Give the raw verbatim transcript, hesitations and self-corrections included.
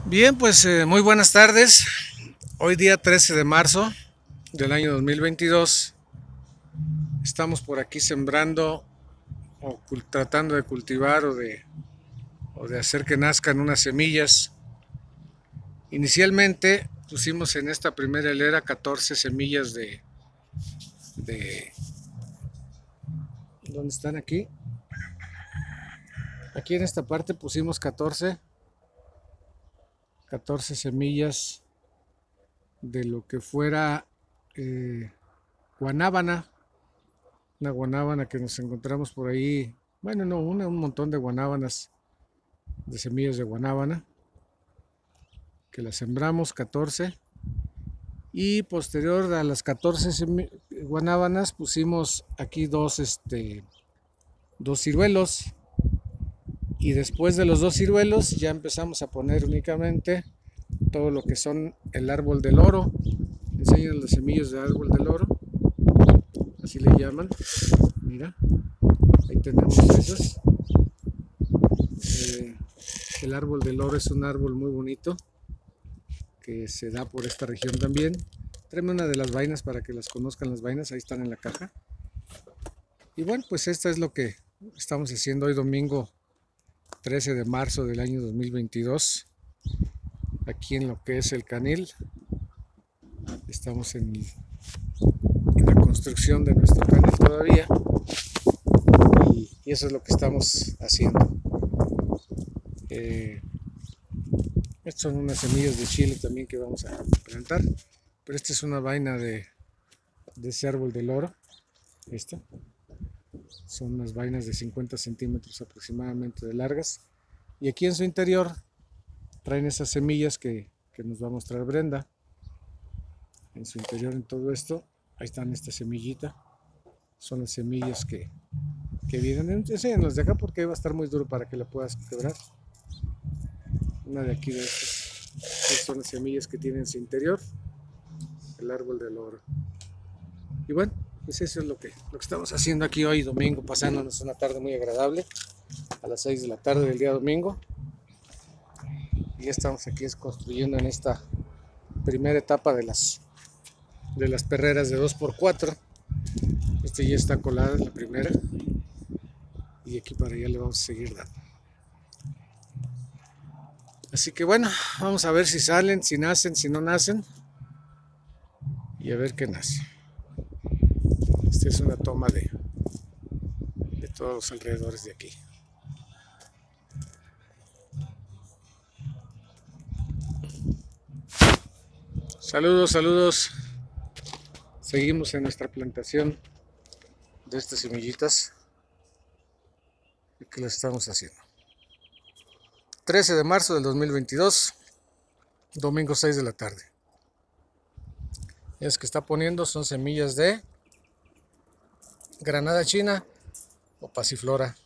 Bien, pues eh, muy buenas tardes. Hoy día trece de marzo del año dos mil veintidós. Estamos por aquí sembrando o tratando de cultivar o de, o de hacer que nazcan unas semillas. Inicialmente pusimos en esta primera hilera catorce semillas de, de... ¿Dónde están aquí? Aquí en esta parte pusimos catorce, catorce semillas de lo que fuera eh, guanábana, una guanábana que nos encontramos por ahí, bueno, no, una, un montón de guanábanas, de semillas de guanábana, que las sembramos catorce, y posterior a las catorce guanábanas pusimos aquí dos, este, dos ciruelos, y después de los dos ciruelos ya empezamos a poner únicamente todo lo que son el árbol del oro. Enseñan las semillas del árbol del oro, así le llaman. Mira, ahí tenemos esas. Eh, el árbol del oro es un árbol muy bonito que se da por esta región también. Tráeme una de las vainas para que las conozcan las vainas, ahí están en la caja. Y bueno, pues esto es lo que estamos haciendo hoy domingo trece de marzo del año dos mil veintidós, aquí en lo que es el Canil. Estamos en, en la construcción de nuestro canil todavía, y, y eso es lo que estamos haciendo. Eh, estas son unas semillas de chile también que vamos a plantar, pero esta es una vaina de, de ese árbol del oro. Esta son unas vainas de cincuenta centímetros aproximadamente de largas, y aquí en su interior traen esas semillas que, que nos va a mostrar Brenda. En su interior, en todo esto, ahí están esta semillita, son las semillas que, que vienen. Enséñanos de acá porque va a estar muy duro para que la puedas quebrar. Una de aquí de estas, estas son las semillas que tiene en su interior el árbol del oro. Y bueno, pues eso es lo que, lo que estamos haciendo aquí hoy domingo, pasándonos una tarde muy agradable a las seis de la tarde del día domingo. Y ya estamos aquí construyendo en esta primera etapa de las de las perreras de dos por cuatro. Este ya está colada en la primera, y aquí para allá le vamos a seguir dando. Así que bueno, vamos a ver si salen, si nacen, si no nacen, y a ver qué nace. Esta es una toma de, de todos los alrededores de aquí. Saludos, saludos. Seguimos en nuestra plantación de estas semillitas que las estamos haciendo. trece de marzo del dos mil veintidós, domingo seis de la tarde. Es que está poniendo son semillas de granada china o pasiflora.